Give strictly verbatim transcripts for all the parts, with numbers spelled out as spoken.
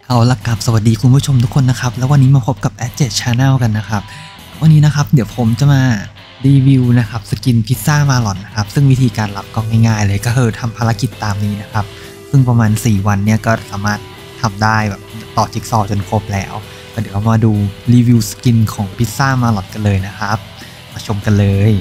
เอาละครับสวัสดีคุณผู้ชมทุกคนนะครับแล้ววันนี้มาพบกับ แอดเจ็ด Channel กันนะครับวันนี้นะครับเดี๋ยวผมจะมารีวิวนะครับสกินพิซซ่ามาหลอนนะครับซึ่งวิธีการรับก็ง่ายๆเลยก็คือทำภารกิจตามนี้นะครับซึ่งประมาณสี่วันเนี่ยก็สามารถทำได้แบบต่อจิ๊กซอว์จนครบแล้วเดี๋ยวเรามาดูรีวิวสกินของพิซซ่ามาหลอนกันเลยนะครับมาชมกันเลย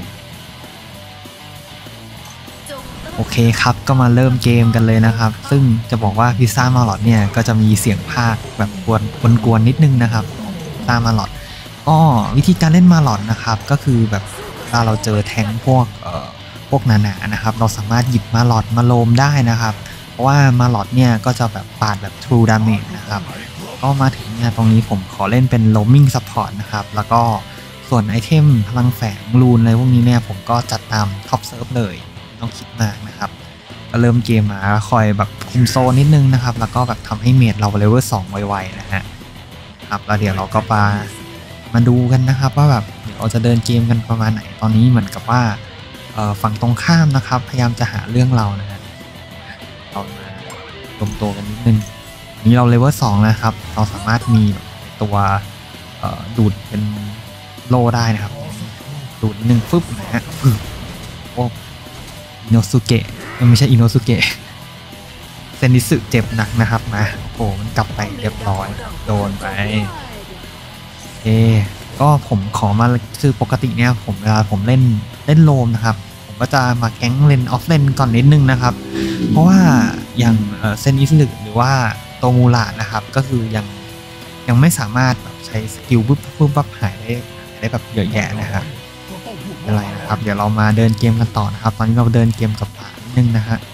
โอเคครับก็มาเริ่มเกมกันเลยนะครับซึ่งจะบอกว่าพิซซ่ามาหลอดเนี่ยก็จะมีเสียงพากย์แบบกวนกวนนิดนึงนะครับพิซซ่ามาหลอดก็วิธีการเล่นมาหลอดนะครับก็คือแบบถ้าเราเจอแทงพวกเอ่อพวกหนาๆนะครับเราสามารถหยิบมาหลอดมาโลมได้นะครับเพราะว่ามาหลอดเนี่ยก็จะแบบปาดแบบ True Damage นะครับก็มาถึงเนี่ยตรงนี้ผมขอเล่นเป็น Roaming Support นะครับแล้วก็ส่วนไอเทมพลังแฝงรูนอะไรพวกนี้เนี่ยผมก็จัดตามท็อปเซิร์ฟเลยต้องคิดมากนะครับก็เริ่มเกมมาคอยแบบคุมโซนนิดนึงนะครับแล้วก็แบบทำให้เมจเราเลเวลสองไวๆนะฮะครับแล้วเดี๋ยวเราก็มามาดูกันนะครับว่าแบบเดี๋ยวเราจะเดินเกมกันประมาณไหนตอนนี้เหมือนกับว่าฝั่งตรงข้ามนะครับพยายามจะหาเรื่องเรานะฮะเรามารวมตัวกันนิดนึงนี้เราเลเวลสองนะครับเราสามารถมีตัวดูดเป็นโลได้นะครับดูดนิดนึงฟึบนะฮะโอ้อิโนสุเกะไม่ใช่อิโนสุเกะเซนิสึเจ็บหนักนะครับนะโอ้มันกลับไปเรียบร้อยโดนไปเอก็ผมขอมาคือปกติเนี่ยผมเวลาผมเล่นเล่นโลมนะครับผมก็จะมาแก๊งเลนออฟเลนก่อนนิดนึงนะครับเพราะว่าอย่างเซนิสึหรือว่าโตมูระนะครับก็คือยังยังไม่สามารถแบบใช้สกิลปุ๊บปุ๊บปั๊บหายได้ได้แบบเยอะแยะนะครับอะไรนะครับเดี๋ยวเรามาเดินเกมกันต่อนะครับตอนนี้เราเดินเกมกับป่านิดนึงนะฮะ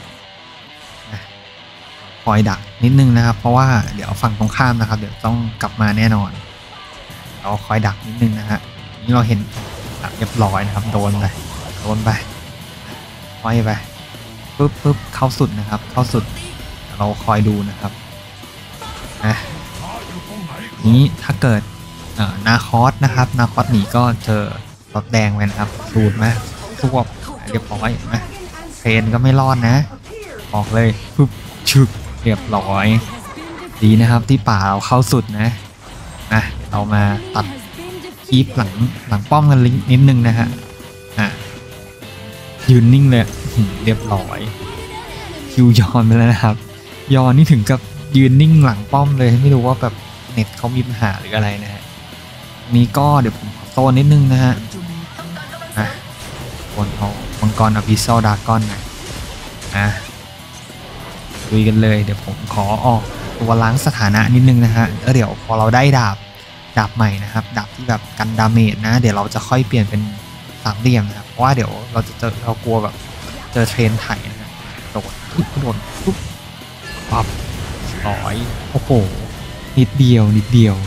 คอยดักนิดนึงนะครับเพราะว่าเดี๋ยวฝั่งตรงข้ามนะครับเดี๋ยวต้องกลับมาแน่นอนเราคอยดักนิดนึงนะฮะนี่เราเห็นเรียบร้อยนะครับโดนไปโดนไปคอยไปปึ๊บปึ๊บเข้าสุดนะครับเข้าสุดเราคอยดูนะครับนะนี้ถ้าเกิดนาคอสนะครับนาคอสหนีก็เจอรถแดงไปนะครับสูดไหมสวบเรียบร้อยไหมเทรนก็ไม่รอดนะออกเลยปึ๊บชึกเรียบร้อยดีนะครับที่ป่าเราเข้าสุดนะอ่ะเรามาตัดคีปหลังหลังป้อมกันนิดนึงนะฮะอ่ะยืนนิ่งเลยเรียบร้อยคิวยอนไปแล้วนะครับยอนนี่ถึงกับยืนนิ่งหลังป้อมเลยไม่รู้ว่าแบบเน็ตเขามีปัญหาหรืออะไรนะฮะนี้ก็เดี๋ยวผมโซนนิดนึงนะฮะอ่ะบนเขามังกรอภิเษกดากอนนะอ่ะดูกันเลยเดี๋ยวผมขอออกตัวล้างสถานะนิดนึงนะฮะแล้วเดี๋ยวพอเราได้ดาบดาบใหม่นะครับดาบที่แบบกันดาเมจนะเดี๋ยวเราจะค่อยเปลี่ยนเป็นสามเหลี่ยมนะครับเพราะว่าเดี๋ยวเราจะเจอเรากลัวแบบเจอเทรนไถนะฮะโดดปุ๊บโดดปุ๊บปั๊บร้อยโอ้โหนิดเดียวนิดเดียว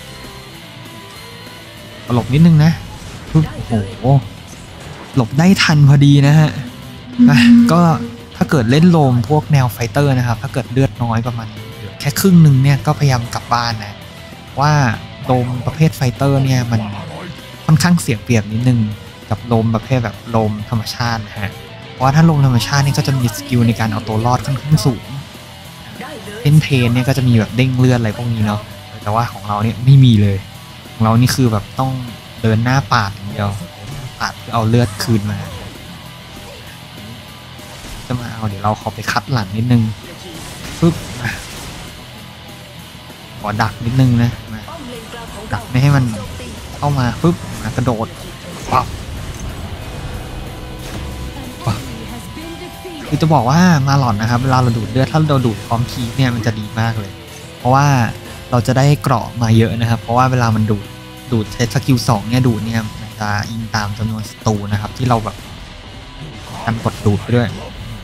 หลบนิดนึงนะปุ๊บโอ้โหหลบได้ทันพอดีนะฮะอ่ะก็ถ้าเกิดเล่นโลมพวกแนวไฟเตอร์นะครับถ้าเกิดเลือดน้อยประมาณแค่ครึ่งหนึ่งเนี่ยก็พยายามกลับบ้านนะว่าโลมประเภทไฟเตอร์เนี่ยมันค่อนข้างเสียเปรียบนิดนึงกับโลมประเภทแบบโลมธรรมชาตินะฮะเพราะว่าถ้าโลมธรรมชาตินี่ก็จะมีสกิลในการเอาตัวรอดค่อนข้างสูงเล่นเพนเนี่ยก็จะมีแบบเด้งเลือดอะไรพวกนี้เนาะแต่ว่าของเราเนี่ยไม่มีเลยของเรานี่คือแบบต้องเดินหน้าปาดอย่างเดียวปาดเพื่อเอาเลือดคืนมาจะมาเอาเดี๋ยวเราขอไปคัดหลังนิดนึงปึ๊บขอดักนิดนึงนะมาดักไม่ให้มันเข้ามาปึ๊บมากระโดดปั๊บคือจะบอกว่ามาหลอนนะครับเวลาเราดูดเลือดถ้าเราดูดพร้อมคีเนี่ยมันจะดีมากเลยเพราะว่าเราจะได้เกราะมาเยอะนะครับเพราะว่าเวลามันดูดดูดใช้สกิลสองเนี่ยดูดเนี่ยมันจะอิงตามจำนวนศัตรูนะครับที่เราแบบการกดดูดไปด้วย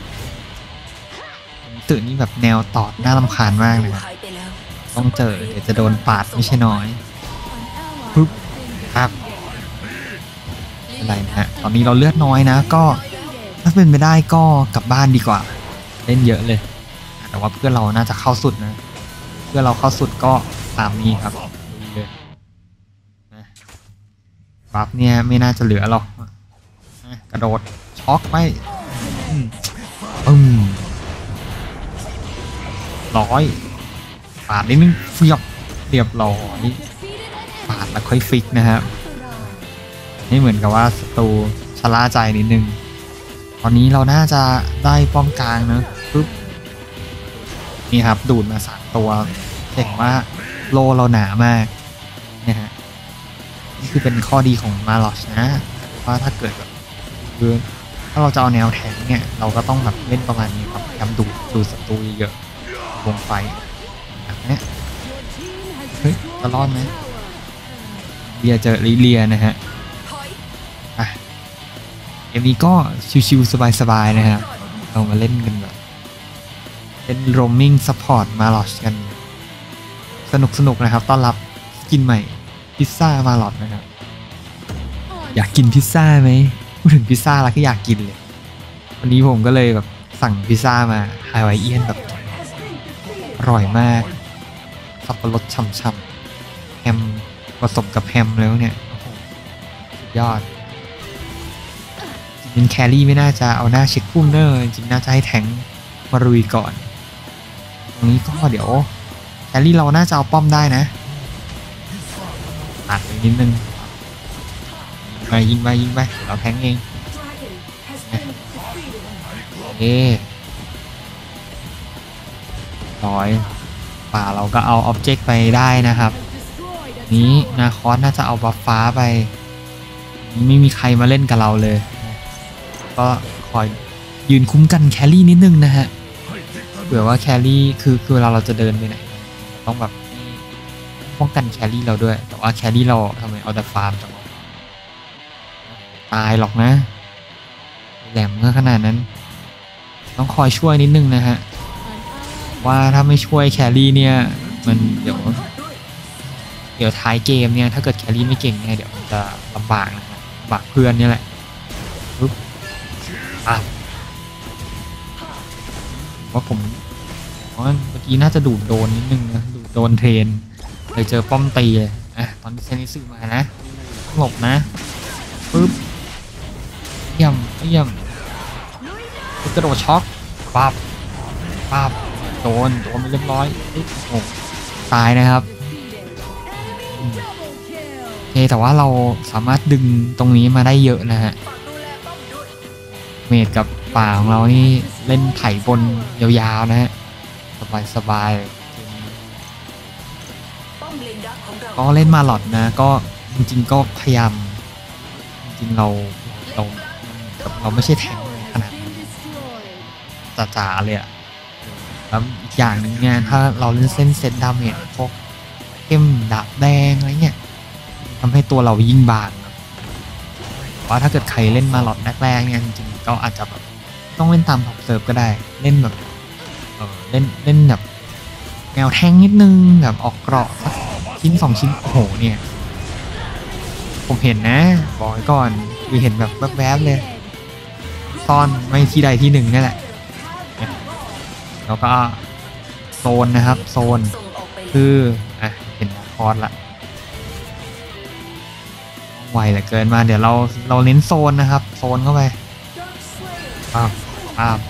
ตื่นนี่แบบแนวตอดน่ารำคาญมากเลยต้องเจอเดี๋ยวจะโดนปาดไม่ใช่น้อยปึ๊บครับอะไรนะฮะตอนนี้เราเลือดน้อยนะก็ถ้าเป็นไปได้ก็กลับบ้านดีกว่าเล่นเยอะเลยแต่ว่าเพื่อนเราน่าจะเข้าสุดนะเพื่อนเราเข้าสุดก็ตามนี้ครับเลยนะบัฟเนี่ยไม่น่าจะเหลือหรอกกระโดดช็อกไปอืมร้อยปาดนิดนึงเฟียบเรียบร้อยปาดแล้วค่อยฟิกนะครับนี่เหมือนกับว่าศัตรูชะล่าใจนิดนึงตอนนี้เราน่าจะได้ป้อมกลางนะปึ๊บนี่ครับดูดมาสามตัวเห็นว่าโลเราหนามากนะฮะนี่คือเป็นข้อดีของมาลอชนะว่าถ้าเกิดแบบคือถ้าเราจะเอาแนวแทงเนี่ยเราก็ต้องแบบเล่นประมาณนี้ครับพยายามดูดดูศัตรูเยอะๆวงไฟแบบนี้เฮ้ยจะรอดไหมเลียเจอลิเลียนะฮะอ่ะเกมนี้ก็ชิวๆสบายๆนะครับเรามาเล่นกันแบบเป็น roaming support มาลอชกันสนุกๆนะครับต้อนรับกินใหม่พิซซ่ามาลอชนะครับอยากกินพิซซ่าไหมพูดถึงพิซซ่าแล้วก็อยากกินเลยวันนี้ผมก็เลยแบบสั่งพิซซ่ามาฮาวายเอียนแบบอร่อยมากสับปะรดช่ำๆแฮมผสมกับแฮมแล้วเนี่ยสุดยอดจริงๆแครี่ไม่น่าจะเอาหน้าเช็คพุ่มเนอร์จริงๆน่าจะให้แทงมารุยก่อนตรงนี้ก็เดี๋ยวแครี่เราน่าจะเอาป้อมได้นะตัดไปนิดนึงไปยิงไปยิงไปเราแทงเองเอ๊ร้อยป่าเราก็เอาอ็อบเจกต์ไปได้นะครับนี้นาคอสน่าจะเอาบัฟฟ้าไปไม่มีใครมาเล่นกับเราเลยก็คอยยืนคุ้มกันแครี่นิดนึงนะฮะเผื่อว่าแครี่คือคือเวลาเราจะเดินไปไหนต้องแบบป้องกันแครี่เราด้วยแต่ว่าแครี่เราทำไมเอาแต่ฟาร์มจังตายหรอกนะแหลมเมื่อขนาดนั้นต้องคอยช่วยนิดนึงนะฮะว่าถ้าไม่ช่วยแครี่เนี่ยมันเดี๋ยวเดี๋ยวท้ายเกมเนี่ยถ้าเกิดแครี่ไม่เก่งเนี่ยเดี๋ยวมันจะลำบากนะฮะลำบากเพื่อนนี่แหละปุ๊บอ่ะว่าผมว่าเมื่อกี้น่าจะดูดโดนนิดนึงนะดูดโดนเทรนเลยเจอป้อมตีเลยอ่ะตอนนี้เซนิสึมานะหลบนะปุ๊บเยี่ยมเยี่ยมกระโดดช็อกปั๊บปั๊บโดนโดนไปเรียบร้อยโอ้ตายนะครับโอเคแต่ว่าเราสามารถดึงตรงนี้มาได้เยอะนะฮะเมดกับป่าของเรานี่เล่นไถบนยาวๆนะฮะสบายๆก็เล่นมาหลอดนะก็จริงๆก็พยายามจริงๆเราเราเราไม่ใช่แทงขนาดจ๋าๆเลยอะแล้วอีกอย่างหนึ่งเนี่ยถ้าเราเล่นเส้นเซตดาเมจพวกเข้มดาบแดงอะไรเงี้ยทำให้ตัวเรายิ่งบางว่าถ้าเกิดใครเล่นมาหลอดแรกๆเนี่ยจริงๆก็อาจจะแบบต้องเล่นตามท็อปเซิร์ฟก็ได้เล่นแบบเออเล่นเล่นแบบแนวแทงนิดนึงแบบออกเกราะสักชิ้นสองชิ้นโอ้โหเนี่ยผมเห็นนะบอกไว้ก่อนคือเห็นแบบแวบๆเลยซ่อนไม่ที่ใดที่หนึ่งนี่แหละแล้วก็โซนนะครับโซนคืออ่ะเห็นคอร์สละไวเหลือเกินมาเดี๋ยวเราเราเน้นโซนนะครับโซนเข้าไปป้าบป้าบ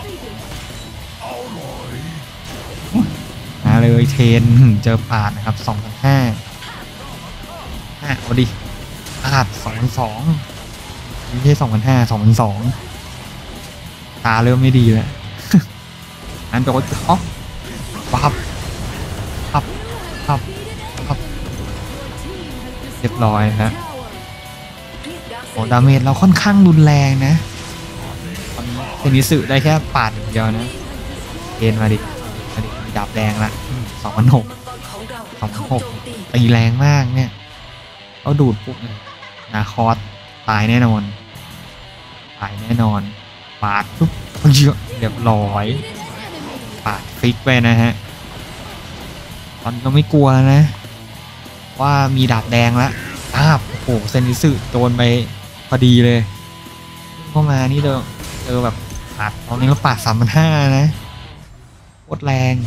มาเลยเทนเจอปาดนะครับสองพันห้าห้าเอาดิปาดสองพันสองไม่ใช่สองพันห้าสองพันสองตาเริ่มไม่ดีแล้วอันโดนท็อปปั๊บปั๊บปั๊บปั๊บเรียบร้อยฮะโอ้ดาเมจเราค่อนข้างรุนแรงนะตอนนี้เซนิสึได้แค่ปาดอย่างเดียวนะเกณฑ์มาดิมาดิดาบแดงละสองพันหกสองพันหกตีแรงมากเนี่ยเขาดูดปุ๊บนาคอสตายแน่นอนตายแน่นอนปาดปุ๊บเยอะเรียบร้อยปาดฟิกไปนะฮะตอนเราไม่กลัวแล้วนะว่ามีดาบแดงแล้วอ้าวโอ้โหเซนิสึโดนไปพอดีเลยเข้ามานี่เจอเจอแบบปาดตอนนี้เราปาดสามพันห้านะโคตรแรง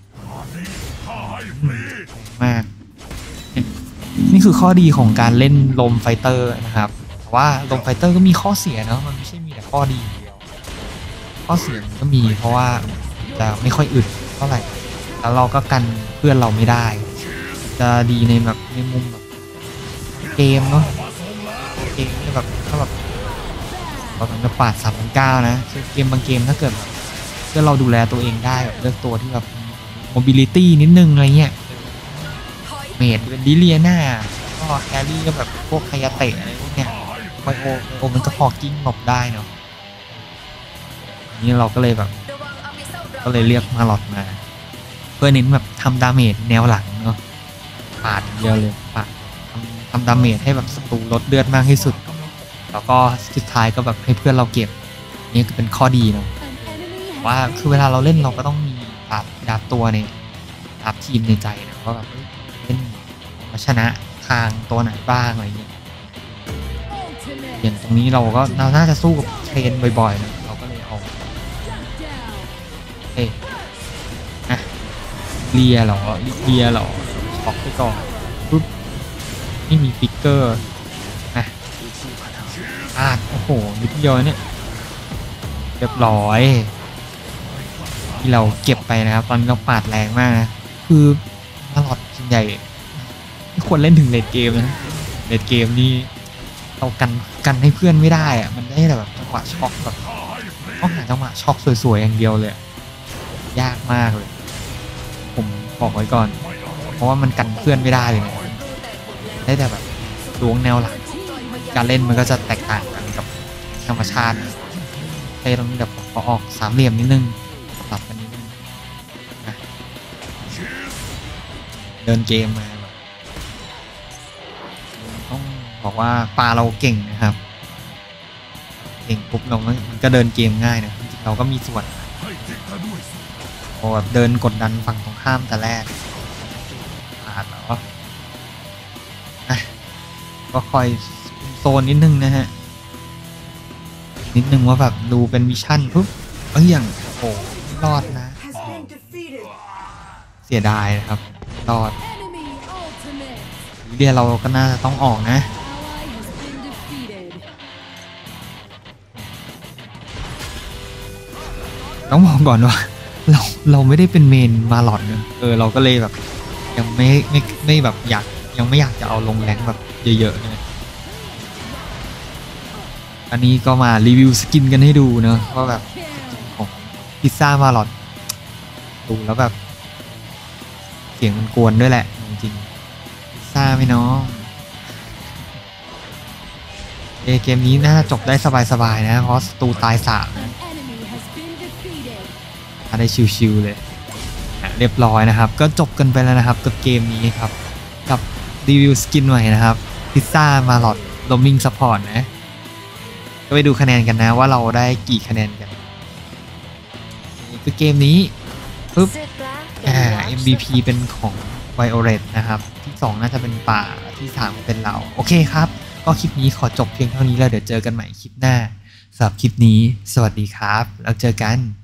มากนี่คือข้อดีของการเล่นลมไฟเตอร์นะครับแต่ว่าลมไฟเตอร์ก็มีข้อเสียเนาะมันไม่ใช่มีแต่ข้อดีเดียวข้อเสียมันก็มีเพราะว่าจะไม่ค่อยอึดเท่าไหร่แล้วเราก็กันเพื่อนเราไม่ได้จะดีในแบบในมุมแบบเกมเนาะเกมแบบถ้าแบบเราถึงจะปาดสามพันเก้านะเกมบางเกมถ้าเกิดเพื่อเราดูแลตัวเองได้แบบเลือกตัวที่แบบ mobility นิดนึงอะไรเงี้ยเมดเป็นลิเลียนาก็แครี่ก็แบบพวกคายาเตะอะไรพวกเนี้ยไบโอไบโอมันก็พอกิ้งหลบได้เนาะนี่เราก็เลยแบบก็เลยเรียกมาหลอดมาเพื่อเน้นแบบทำดาเมจแนวหลังเนาะปาดเดียวเลยปาดทำทำดาเมจให้แบบศัตรูลดเลือดมากที่สุดแล้วก็สุดท้ายก็แบบให้เพื่อนเราเก็บนี่ก็เป็นข้อดีเนาะว่าคือเวลาเราเล่นเราก็ต้องมีดาบดาบตัวในดาบทีมในใจนะว่าแบบเล่นมาชนะทางตัวไหนบ้างอะไรเงี้ยอย่างตรงนี้เราก็เราน่าจะสู้กับเทรนบ่อยๆนะเราก็เลยเอาเอ้อะเลียหรอเลียหรอช็อกไปก่อนปุ๊บไม่มีฟิกเกอร์นะอ่าโอ้โหนิดเดียวเนี่ยเรียบร้อยที่เราเก็บไปนะครับตอนนี้เราปาดแรงมากนะคือมาหลอดส่วนใหญ่ไม่ควรเล่นถึงเลดเกมนะเลดเกมนี่เรากันกันให้เพื่อนไม่ได้อะมันได้แต่แบบจังหวะช็อกแบบต้องหาจังหวะช็อกสวยๆอย่างเดียวเลยยากมากเลยผมบอกไว้ก่อนเพราะว่ามันกันเพื่อนไม่ได้เลยนะได้แต่แบบล้วงแนวหลังการเล่นมันก็จะแตกต่างกันกับธรรมชาติใช้ตรงนี้แบบพอออกสามเหลี่ยมนิดนึงปรับกันนิดนึงนะเดินเกมมาแบบต้องบอกว่าปลาเราเก่งนะครับเก่งปุ๊บเรามันก็เดินเกมง่ายนะจริงๆเราก็มีส่วนพอแบบเดินกดดันฝั่งตรงข้ามแต่แรกผ่านแล้วอ่ะก็คอยโซนนิดนึงนะฮะนิดนึงว่าแบบดูเป็นวิชั่นปุ๊บเอ้ยอย่างโอ้รอดนะเสียดายนะครับรอดเดียเราก็น่าจะต้องออกนะต้องบอกก่อนว่าเราเราไม่ได้เป็นเมนมาหลอดเนอะเออเราก็เลยแบบยังไม่ไม่ไม่แบบอยากยังไม่อยากจะเอาลงแรงแบบเยอะๆนะอันนี้ก็มารีวิวสกินกันให้ดูเนอะว่าแบบของพิซซ่ามาหลอดดูแล้วแบบเสียงมันกวนด้วยแหละจริงๆพิซซ่าไม่น้องเอเกมนี้น่าจะจบได้สบายๆนะเพราะศัตรูตายสามนะได้ชิวๆเลยเรียบร้อยนะครับก็จบกันไปแล้วนะครับกับเกมนี้ครับกับรีวิวสกินใหม่นะครับพิซซ่ามาหลอดโรมมิ่งซัพพอร์ตนะก็ไปดูคะแนนกันนะว่าเราได้กี่คะแนนกันคือเกมนี้ปุ๊บอ่า เอ็ม วี พี เป็นของ Violet นะครับที่สองน่าจะเป็นป่าที่สามเป็นเราโอเคครับก็คลิปนี้ขอจบเพียงเท่านี้แล้วเดี๋ยวเจอกันใหม่คลิปหน้าสำหรับคลิปนี้สวัสดีครับแล้วเจอกัน